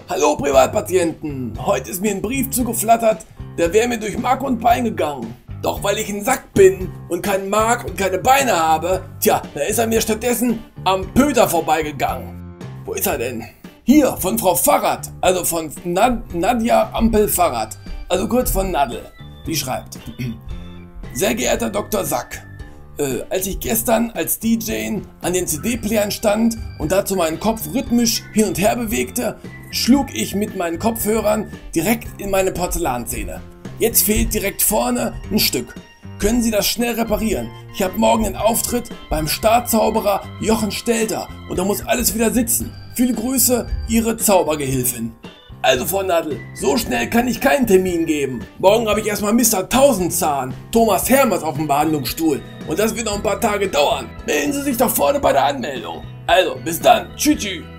Hallo Privatpatienten, heute ist mir ein Brief zugeflattert, der wäre mir durch Mark und Bein gegangen. Doch weil ich ein Sack bin und keinen Mark und keine Beine habe, da ist er mir stattdessen am Pöter vorbeigegangen. Wo ist er denn? Hier, von Frau Fahrrad, also von Nadja Ampel-Fahrrad, also kurz von Nadel. Die schreibt: Sehr geehrter Dr. Sack, als ich gestern als DJ an den CD-Playern stand und dazu meinen Kopf rhythmisch hin und her bewegte, schlug ich mit meinen Kopfhörern direkt in meine Porzellanzähne. Jetzt fehlt direkt vorne ein Stück. Können Sie das schnell reparieren? Ich habe morgen einen Auftritt beim Starzauberer Jochen Stelter und da muss alles wieder sitzen. Viele Grüße, Ihre Zaubergehilfin. Also Frau Nadel, so schnell kann ich keinen Termin geben. Morgen habe ich erstmal Mr. Tausendzahn, Thomas Hermers auf dem Behandlungsstuhl. Und das wird noch ein paar Tage dauern. Melden Sie sich doch vorne bei der Anmeldung. Also, bis dann. Tschüss.